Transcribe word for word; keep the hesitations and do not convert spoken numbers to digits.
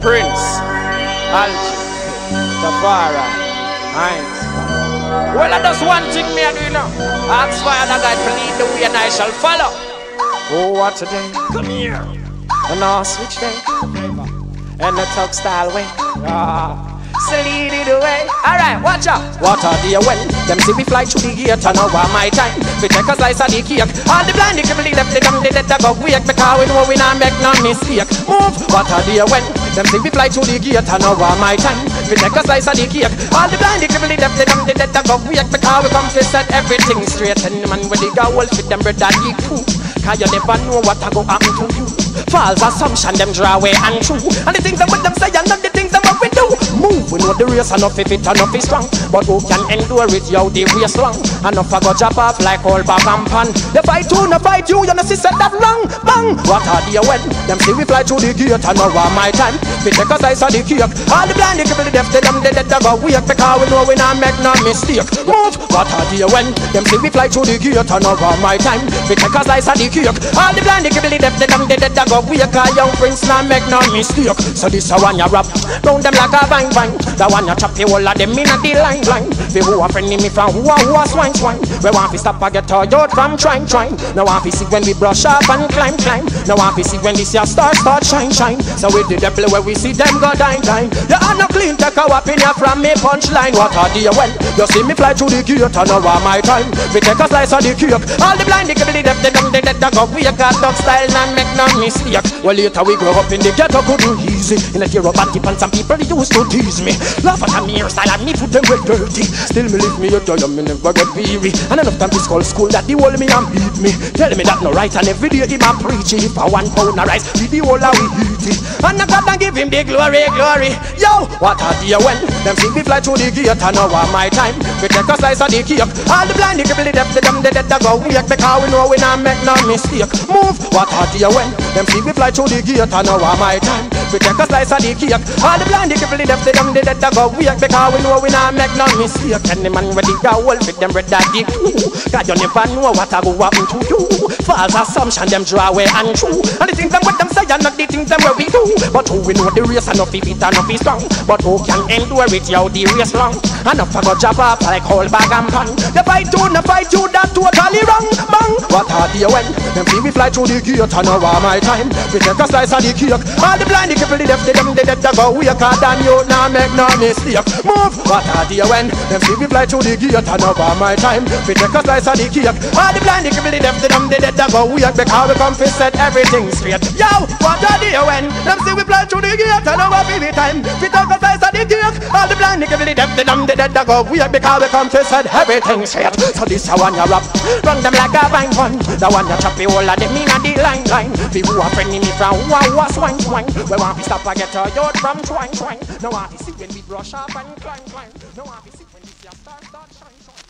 Prince, Algie, Tafara, Heinz. Well, I just one thing me I do now. Ask fire the God to lead the way and I shall follow. Oh, what a day. Come here. And now switch day. And the talk style way. Ah. So lead it away. Alright, watch out. What are the when? Them see me fly through the gate and now my time. We take a slice of the cake. All the blind, they can believe they them, they let the go wake. Because we know we not make no mistake. Move. What are the when? Them see me fly through the gate and now my time. We take a slice of the cake. All the blind, they can believe they them, they let the go wake. Because we come to set everything straight. And the man with the gold fit them bread and eat food. Cause you never know what I go happen to you. False assumption, them draw away and true. And the things that what them say and not the things that what we do. Move, we know the race enough if it enough is strong. But who can endure it, yo, the race long. Enough I go jump off like all bag and pan. They fight you, no fight you, you know see said that wrong. Bang, what are the when? Them see we fly through the gate and now my time. We take a slice of the cake. All the blind, they people, the deaf, they them, they let the go wake. Because we know we not make no mistake. Move, what are the when? Them see we fly through the gate and now my time. We take a slice of the cake. All the blind, they people, the deaf, they them, they let the go wake. Cause young Prince not make no mistake. So this a one you rap, round them like a bang bang. The one you chop the whole of them in a the line line. They who are friendly me from who are who are swine swine. We want to stop and get tired from trying trying. Now want to see when we brush up and climb climb. Now want to see when this year start start shine shine. So with the devil where we see them go dine dine. You are no clean take a whap in here from me punchline. What are the when? You see me fly through the gate and now my time. We take a slice of the cake. All the blind they can believe they them they let the go. We got dog style and make no mistake. Well later we grow up in the ghetto couldn't easy. In a tear up and tip and some people used to tease me. Laugh at me hairstyle and me foot them well dirty. Still me leave me a joy and me never get weary. And enough time to school school that the whole me and beat me. Tell me that no right and every day him a preach it. For one pound of rice with the whole of we eat it. And I got to give him the glory, glory. Yo, what are the when? Them see me fly through the gate and now my time. We take a slice of the cake. All the blind they can believe they them they let the go wake. Because we know we not make no mistake. Move, what are the when? Them see me fly through the gate and now my time. We take a slice of the cake. All the blind they can believe they them they let the go wake. Because we know we not make no mistake. And the man with the gold with them red that deep. God you never know what I go happen to you. False assumption them draw away and true. And the things them what them say and not the things them where we do. But who we know the race enough if it enough is strong. But who can endure it yo the race long. Enough I go jump up like whole bag and pan. The fight you, no fight you that totally wrong. Bang, what are the when? Them see we fly through the gate and now my time. We take a slice of the cake. All the blind the people the deaf they them they let the go wake. And you now make no mistake. Move, what are the when? Them see we fly through the gate and now my time. We take a slice of the cake. All the blind the people the deaf they them they let the go wake. Because we come to set everything straight. Yo, what are the when? Them see we fly through the gate and now every time. We take a slice of the cake. All the blind the people the deaf they them they let the go wake. Because we come to set everything straight. So this a one you rap, run them like a vine one. The one you chop the whole of them in a the line line. We who are friendly me from who are who are swine swine. We want to stop and get tired from twine twine. Now want to see when we brush up and climb climb. Now want to see when we start start shine shine.